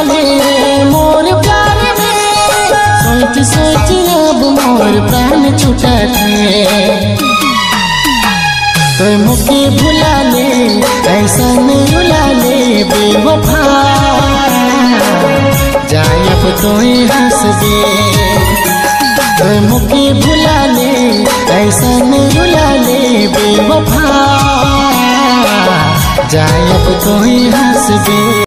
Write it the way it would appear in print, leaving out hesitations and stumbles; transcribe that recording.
ले मोर प्यार में, सोच सोच अब मोर प्राण छूटत है। तो मुझे भुला ले ऐसा रुला ले बेवफा, जाए अब तो हंस दे। तो मुझे भुला ले ऐसा रुला ले बेवफा, जाए अब तो हंस दे।